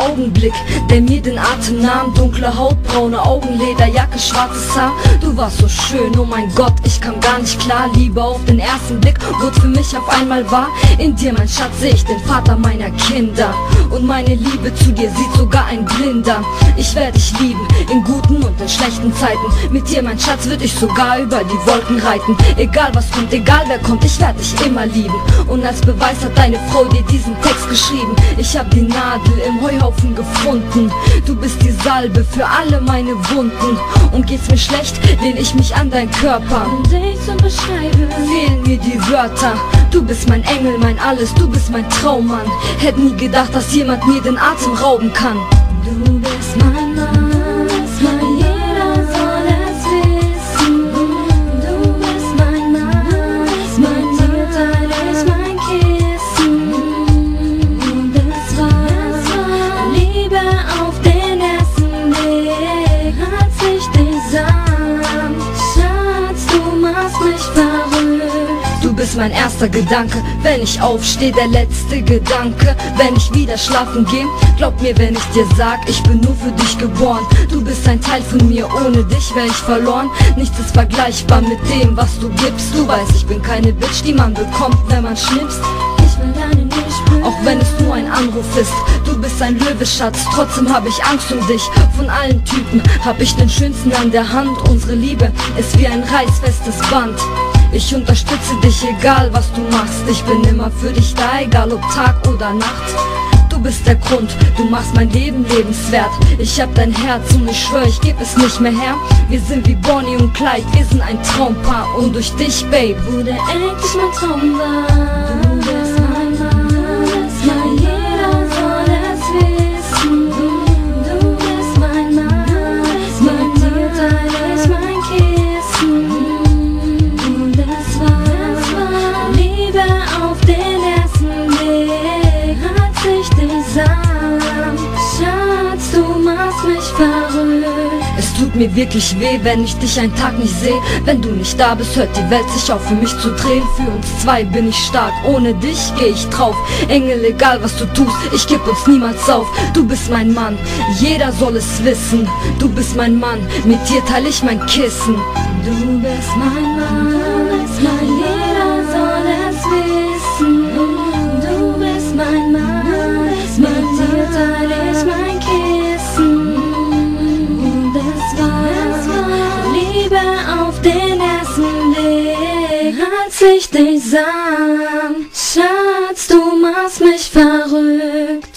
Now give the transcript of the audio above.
Augenblick, der mir den Atem nahm. Dunkle Haut, braune Augen, Lederjacke, schwarzes Haar. Du warst so schön, oh mein Gott, ich kam gar nicht klar. Liebe auf den ersten Blick wurde für mich auf einmal wahr. In dir, mein Schatz, seh ich den Vater meiner Kinder. Und meine Liebe zu dir sieht sogar ein Blinder. Ich werde dich lieben, in guten und in schlechten Zeiten. Mit dir, mein Schatz, würde ich sogar über die Wolken reiten. Egal was kommt, egal wer kommt, ich werde dich immer lieben. Und als Beweis hat deine Frau dir diesen Text geschrieben. Ich hab die Nadel im Heuhaufen gefunden. Du bist die Salbe für alle meine Wunden. Und geht's mir schlecht, lehn ich mich an deinen Körper. Um dich zu beschreiben, fehlen mir die Wörter. Du bist mein Engel, mein Alles, du bist mein Traummann. Hätt nie gedacht, dass jemand mir den Atem rauben kann. du bist mein Mann, jeder soll es wissen. Du bist mein Mann, mit dir teil ich mein Kissen. Und es war Liebe auf den ersten Blick, als ich dich sah. Schatz, du machst mich verrückt. Du bist mein erster Gedanke, wenn ich aufstehe, der letzte Gedanke. Wenn ich wieder schlafen gehe, glaub mir, wenn ich dir sag, ich bin nur für dich geboren. Du bist ein Teil von mir, ohne dich wär ich verloren. Nichts ist vergleichbar mit dem, was du gibst. Du weißt, ich bin keine Bitch, die man bekommt, wenn man schnipst. Ich will deine nicht spüren, auch wenn es nur ein Anruf ist. Du bist ein Löwe, Schatz, trotzdem hab ich Angst um dich. Von allen Typen hab ich den schönsten an der Hand. Unsere Liebe ist wie ein reißfestes Band. Ich unterstütze dich, egal was du machst. Ich bin immer für dich da, egal ob Tag oder Nacht. Du bist der Grund, du machst mein Leben lebenswert. Ich hab dein Herz und ich schwör, ich geb es nicht mehr her. Wir sind wie Bonnie und Clyde, wir sind ein Traumpaar. Und durch dich, Babe, wurde endlich mein Traum wahr. Du bist mein Mann, jeder soll es wissen. Du bist mein Mann, mit dir teil ich mein Kissen. Und es war Liebe auf den ersten Blick, als ich dich sah. Schatz, du machst mich verrückt. es tut mir wirklich weh, wenn ich dich einen Tag nicht sehe. Wenn du nicht da bist, hört die Welt sich auf für mich zu drehen. Für uns zwei bin ich stark, ohne dich geh ich drauf. Engel, egal was du tust, ich geb uns niemals auf. Du bist mein Mann, jeder soll es wissen. Du bist mein Mann, mit dir teil ich mein Kissen. Du bist mein Mann, jeder soll es wissen. Du bist mein Mann, mit dir teil ich mein Kissen. Und es war Liebe auf den ersten Blick, als ich dich sah. Schatz, du machst mich verrückt.